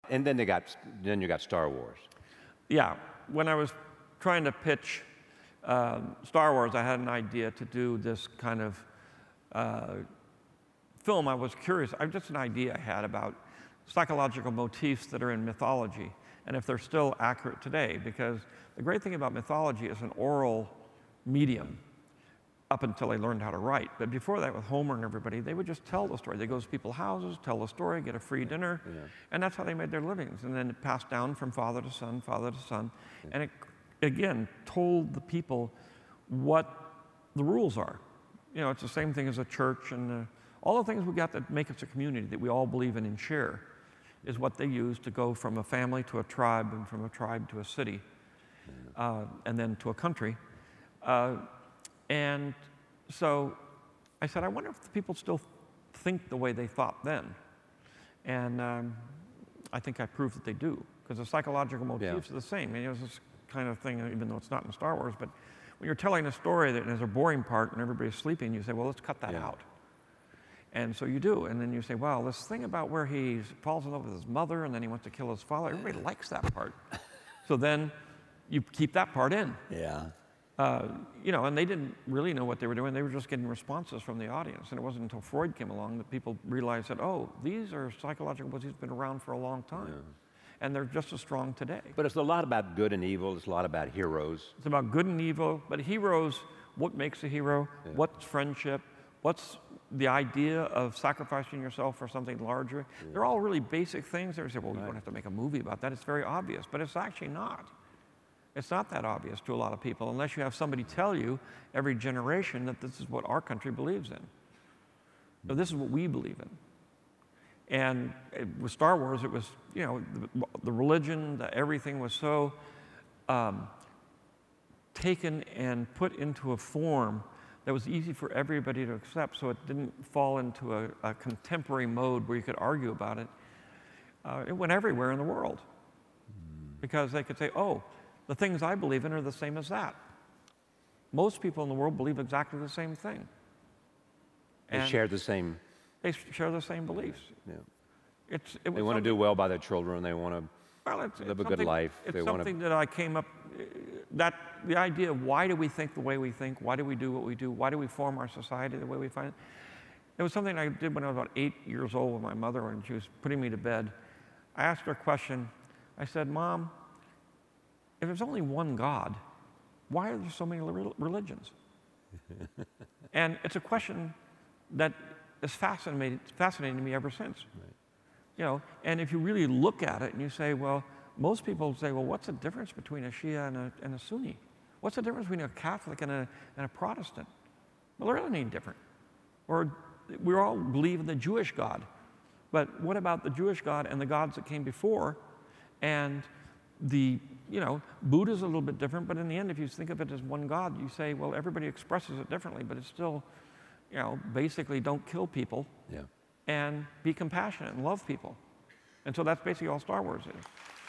and then you got Star Wars. Yeah, when I was trying to pitch Star Wars, I had an idea to do this kind of film. I was curious, just an idea I had about psychological motifs that are in mythology, and if they're still accurate today, because the great thing about mythology is an oral medium up until they learned how to write. But before that, with Homer and everybody, they would just tell the story. They go to people's houses, tell the story, get a free dinner, and that's how they made their livings. And then it passed down from father to son, and it, again, told the people what the rules are. You know, it's the same thing as a church, and all the things we got that make us a community that we all believe in and share is what they use to go from a family to a tribe, and from a tribe to a city, and then to a country. And so I said, I wonder if the people still think the way they thought then. And I think I proved that they do, because the psychological motifs are the same. I mean, it was this kind of thing, even though it's not in Star Wars, but when you're telling a story that has a boring part and everybody's sleeping, you say, well, let's cut that out. And so you do, and then you say, well, this thing about where he falls in love with his mother and then he wants to kill his father, everybody likes that part. So then you keep that part in. You know, and they didn't really know what they were doing. They were just getting responses from the audience. And it wasn't until Freud came along that people realized that, oh, these are psychological motifs that have been around for a long time. And they're just as strong today. But it's a lot about good and evil. It's a lot about heroes. It's about good and evil. But heroes, what makes a hero? What's friendship? What's the idea of sacrificing yourself for something larger? They're all really basic things. They say, well, you don't have to make a movie about that. It's very obvious. But it's actually not. It's not that obvious to a lot of people unless you have somebody tell you every generation that this is what our country believes in. So this is what we believe in. And with Star Wars, it was, you know, the religion, everything was so taken and put into a form that was easy for everybody to accept, so it didn't fall into a contemporary mode where you could argue about it. It went everywhere in the world because they could say, oh, the things I believe in are the same as that. Most people in the world believe exactly the same thing. They share the same. They share the same beliefs. They want to do well by their children. They want to live a good life. It's something that I came up, that the idea of why do we think the way we think? Why do we do what we do? Why do we form our society the way we find it? It was something I did when I was about 8 years old with my mother when she was putting me to bed. I asked her a question. I said, Mom, if there's only one God, why are there so many religions? And it's a question that has fascinated me ever since. You know, and if you really look at it and you say, well, most people say, well, what's the difference between a Shia and a Sunni? What's the difference between a Catholic and a Protestant? Well, there isn't any different. Or we all believe in the Jewish God. But what about the Jewish God and the gods that came before? And you know, Buddha's a little bit different, but in the end, if you think of it as one God, you say, well, everybody expresses it differently, but it's still, you know, basically don't kill people and be compassionate and love people. And so that's basically all Star Wars is.